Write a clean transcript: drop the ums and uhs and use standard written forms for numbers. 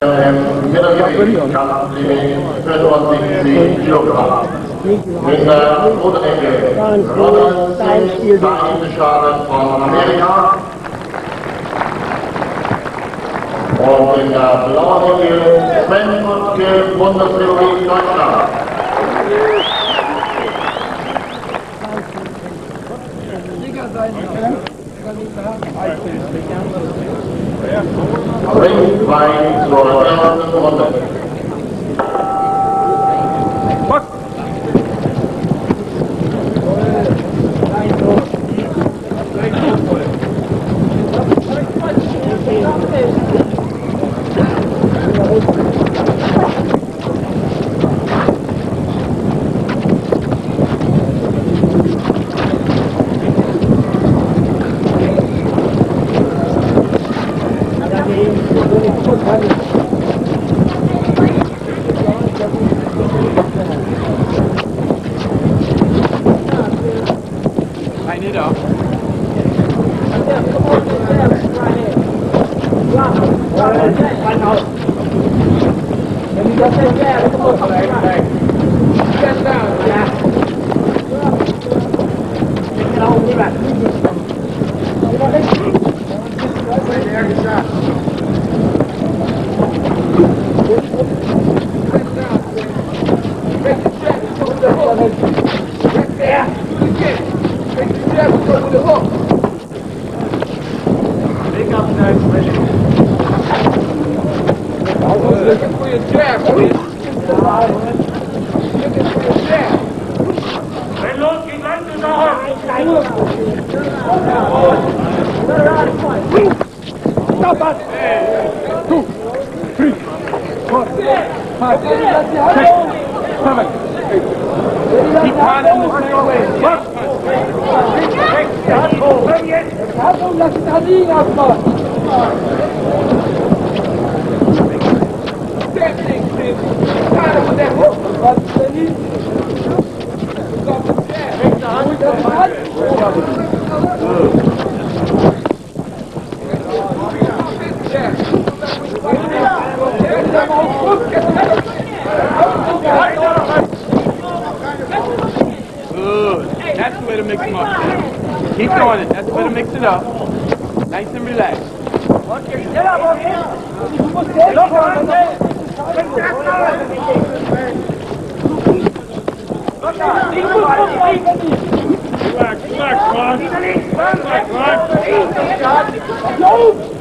Mittelgewicht, 75 Kilogramm. In der Unterecke, Vereinigte Staaten von Amerika. Und in der blauen Ecke, Sven Mutke, Bundesrepublik Deutschland. Ringwein zur ersten Runde. That's the way to mix them up. Keep doing it. That's the way to mix it up. Nice and relaxed. Relax, Ron. Relax, Ron.